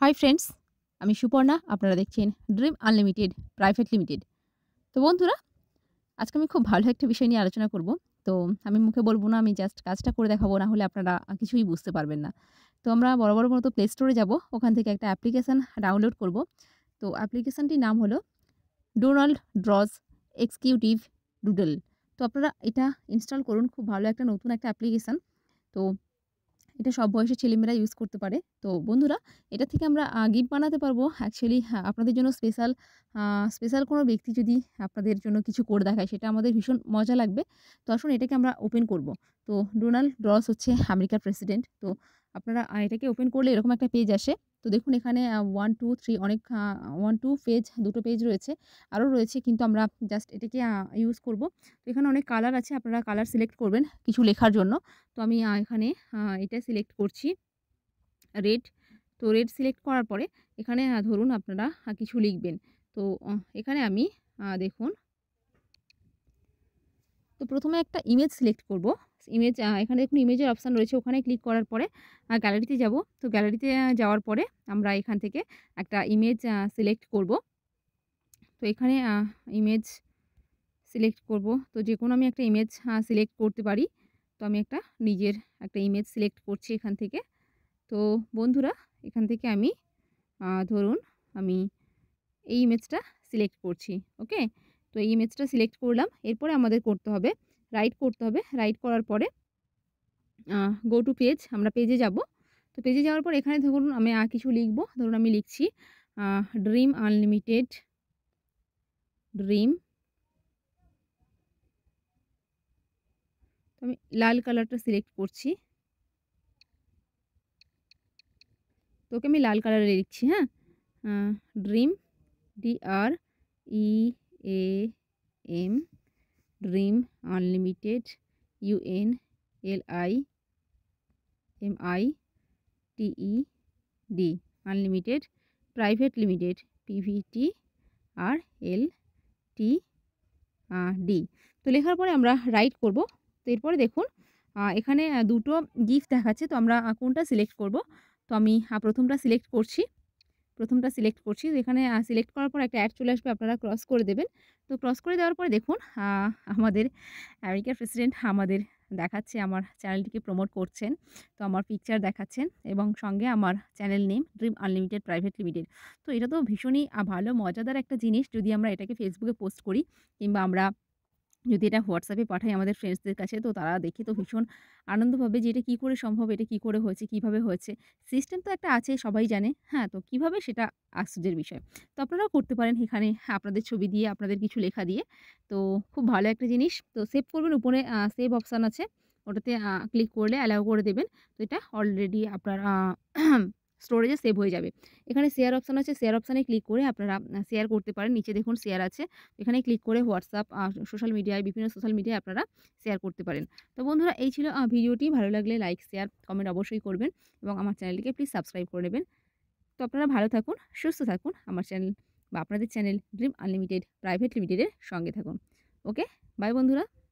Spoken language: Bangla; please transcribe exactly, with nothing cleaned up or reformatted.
হাই ফ্রেন্ডস, আমি সুপর্ণা। আপনারা দেখছেন ড্রিম আনলিমিটেড প্রাইভেট লিমিটেড। তো বন্ধুরা, আজকে আমি খুব ভালো একটা বিষয় নিয়ে আলোচনা করব। তো আমি মুখে বলব না, আমি জাস্ট কাজটা করে দেখাবো, না হলে আপনারা আ কিছুই বুঝতে পারবেন না। তো আমরা বরাবর মতো প্লে স্টোরে যাব। ওখান থেকে একটা অ্যাপ্লিকেশন ডাউনলোড করব। তো অ্যাপ্লিকেশনটির নাম হলো ডোনাল্ড ড্রজ এক্সিকিউটিভ ডুডল। তো আপনারা এটা ইনস্টল করুন। খুব ভালো একটা নতুন একটা অ্যাপ্লিকেশন। তো এটা সব বয়সের ছেলেমেয়েরা ইউজ করতে পারে। তো বন্ধুরা, এটা থেকে আমরা আ গিফট বানাতে পারবো। অ্যাকচুয়ালি হ্যাঁ, আপনাদের জন্য স্পেশাল আ স্পেশাল কোনো ব্যক্তি যদি আপনাদের জন্য কিছু করে দেখায়, সেটা আমাদের ভীষণ মজা লাগবে। তো আসুন এটাকে আমরা ওপেন করব। তো ডোনাল্ড রস হচ্ছে আমেরিকার প্রেসিডেন্ট। তো আপনারা আ এটাকে ওপেন করলে এরকম একটা পেজ আসে। তো দেখুন এখানে আ এক, দুই, তিন অনেক আ এক, দুই পেজ, দুটো পেজ রয়েছে। আরও রয়েছে, কিন্তু আমরা জাস্ট এটাকে আ ইউজ করব। তো এখানে অনেক কালার আছে। আপনারা কালার সিলেক্ট করবেন কিছু লেখার জন্য। তো আমি আ এখানে আ এটা সিলেক্ট করছি রেড। তো রেড সিলেক্ট করার পরে এখানে আ ধরুন আপনারা আ কিছু লিখবেন। তো অ এখানে আমি আ দেখুন, তো প্রথম এ একটা ইমেজ সিলেক্ট করব। ইমেজ আ এখানে দেখুন ইমেজের অপশান রয়েছে। ওখানে ক্লিক করার পরে আ গ্যালারিতে যাব। তো গ্যালারিতে আ যাওয়ার পরে আমরা এখান থেকে একটা ইমেজ আ সিলেক্ট করব। তো এখানে আ ইমেজ সিলেক্ট করব। তো যেকোনো আমি একটা ইমেজ আ সিলেক্ট করতে পারি। তো আমি একটা নিজের একটা ইমেজ সিলেক্ট করছি এখান থেকে। তো বন্ধুরা, এখান থেকে আমি আ ধরুন আমি এই ইমেজটা সিলেক্ট করছি। ওকে? তো এই ইমেজটা সিলেক্ট করলাম। এরপরে আমাদের করতে হবে, রাইট করতে হবে। রাইট করার পরে আ গো টু পেজ, আমরা পেজে যাব। তো পেজে যাওয়ার পর এখানে ধরুন আমি আ কিছু লিখব। ধরুন আমি লিখছি আ ড্রিম আনলিমিটেড, ড্রিম। তো আমি লাল কালারটা সিলেক্ট করছি। তো ওকে আমি লাল কালারে লিখছি, হ্যাঁ? আ dream, D R E A M, dream unlimited, U N L I M I T E D, unlimited private limited, P V T আর এল টি আ ডি। তো লেখার পরে আমরা রাইট করব। তো এরপরে দেখুন আ এখানে আ দুটো গিফট দেখাচ্ছে। তো আমরা আ কোনটা সিলেক্ট করব? তো আমি আ প্রথমটা সিলেক্ট করছি। প্রথমটা সিলেক্ট করছি। তো এখানে আ সিলেক্ট করার পর একটা অ্যাড চলে আসবে, আপনারা ক্রস করে দেবেন। তো ক্রস করে দেওয়ার পরে দেখুন আ আমাদের আমেরিকার প্রেসিডেন্ট আমাদের দেখাচ্ছে, আমার চ্যানেলটিকে প্রমোট করছেন। তো আমার পিকচার দেখাচ্ছেন এবং সঙ্গে আমার channel name dream unlimited private limited. তো এটা তো ভীষণই আ ভালো মজাদার একটা জিনিস, যদি আমরা এটাকে ফেসবুকে পোস্ট করি, কিংবা আমরা যদি এটা হোয়াটসঅ্যাপে পাঠাই আমাদের ফ্রেন্ডসদের কাছে, তো তারা দেখে তো ভীষণ আনন্দ পাবে যে এটা কী করে সম্ভব, এটা কী করে হয়েছে, কীভাবে হয়েছে। সিস্টেম তো একটা আছে, সবাই জানে। হ্যাঁ, তো কীভাবে সেটা আশ্চর্যের বিষয়। তো আপনারাও করতে পারেন এখানে আপনাদের ছবি দিয়ে, আপনাদের কিছু লেখা দিয়ে। তো খুব ভালো একটা জিনিস। তো সেভ করবেন, উপরে আ সেভ অপশান আছে। ওটাতে আ ক্লিক করলে অ্যালাও করে দেবেন। তো এটা অলরেডি আপনার আ স্টোরেজে সেভ হয়ে যাবে। এখানে শেয়ার অপশান আছে। শেয়ার অপশানে ক্লিক করে আপনারা আ শেয়ার করতে পারেন। নিচে দেখুন শেয়ার আছে। এখানে ক্লিক করে হোয়াটসঅ্যাপ, আ সোশ্যাল মিডিয়ায়, বিভিন্ন সোশ্যাল মিডিয়ায় আপনারা শেয়ার করতে পারেন। তো বন্ধুরা, এই ছিল আ ভিডিওটি। ভালো লাগলে লাইক, শেয়ার, কমেন্ট অবশ্যই করবেন এবং আমার চ্যানেলটিকে প্লিজ সাবস্ক্রাইব করে নেবেন। তো আপনারা ভালো থাকুন, সুস্থ থাকুন। আমার চ্যানেল বা আপনাদের চ্যানেল ড্রিম আনলিমিটেড প্রাইভেট লিমিটেডের সঙ্গে থাকুন। ওকে? বাই বন্ধুরা।